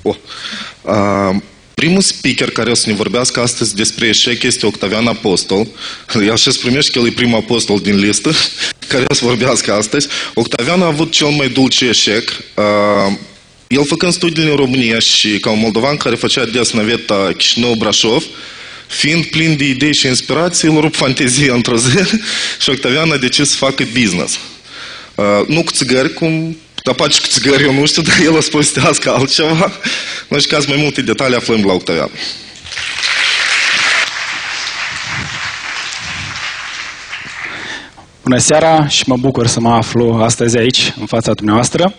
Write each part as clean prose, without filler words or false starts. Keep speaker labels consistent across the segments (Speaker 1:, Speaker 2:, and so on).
Speaker 1: Primul speaker care o să ne vorbească astăzi despre eșec este Octavian Apostol. El și-ți primește că el e primul apostol din listă care o să vorbească astăzi. Octavian a avut cel mai dulce eșec. El făcând studiile în România și ca un moldovan care făcea des naveta Chișinău-Brașov, fiind plin de idei și inspirații, îl rup fantezia într-o zi și Octavian a decis să facă business. Nu cu țigări, cum tapaci cu țigări, eu nu știu, dar el o să povestească altceva. Nu știu, ca mai multe detalii aflăm la Octavian.
Speaker 2: Bună seara și mă bucur să mă aflu astăzi aici, în fața dumneavoastră.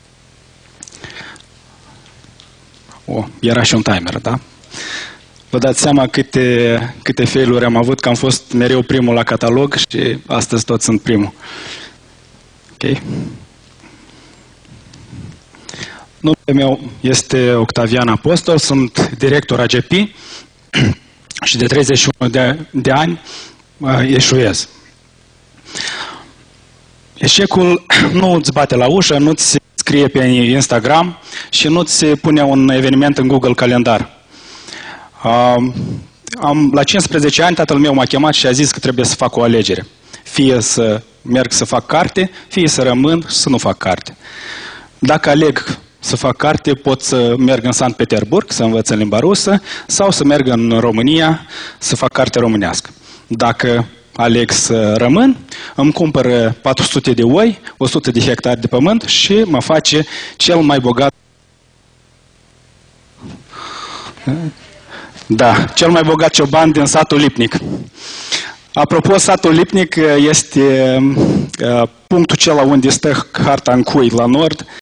Speaker 2: Era și un timer, da? Vă dați seama câte failuri am avut, că am fost mereu primul la catalog și astăzi tot sunt primul. Ok? Numele meu este Octavian Apostol, sunt director AGP și de 31 de ani eșuez. Eșecul nu îți bate la ușă, nu îți scrie pe Instagram și nu îți pune un eveniment în Google Calendar. La 15 ani tatăl meu m-a chemat și a zis că trebuie să fac o alegere. Fie să merg să fac carte, fie să rămân și să nu fac carte. Dacă aleg să fac carte, pot să merg în Sankt Petersburg, să învăț în limba rusă, sau să merg în România să fac carte românească. Dacă aleg să rămân, îmi cumpăr 400 de oi, 100 de hectare de pământ și mă face cel mai bogat. Da, cel mai bogat cioban din satul Lipnic. Apropo, satul Lipnic este punctul acela unde stă harta în cui la nord.